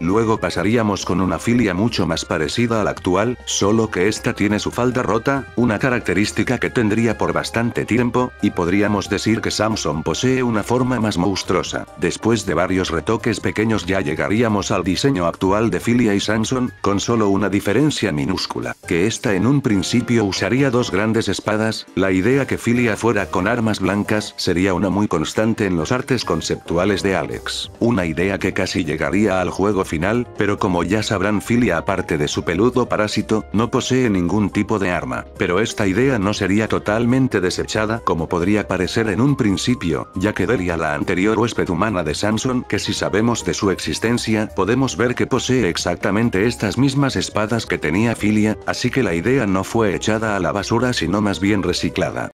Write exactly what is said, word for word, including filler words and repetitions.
Luego pasaríamos con una filia mucho más parecida a la actual, solo que esta tiene su falda rota, una característica que tendría por bastante tiempo, y podríamos decir que Samson posee una forma más monstruosa. Después de varios retoques pequeños ya llegaríamos al diseño actual de Filia y Samson, con solo una diferencia minúscula, que esta en un principio usaría dos grandes espadas. La idea que Filia fuera con armas blancas sería una muy constante en los artes conceptuales de Alex. Una idea que casi llegaría al juego final, pero como ya sabrán, Filia aparte de su peludo parásito, no posee ningún tipo de arma. Pero esta idea no sería totalmente desechada como podría parecer en un principio, ya que Delia, la anterior huésped humana de Samson, que si sabemos de su existencia, podemos ver que posee exactamente estas mismas espadas que tenía Filia, así que la idea no fue echada a la basura sino más bien reciclada.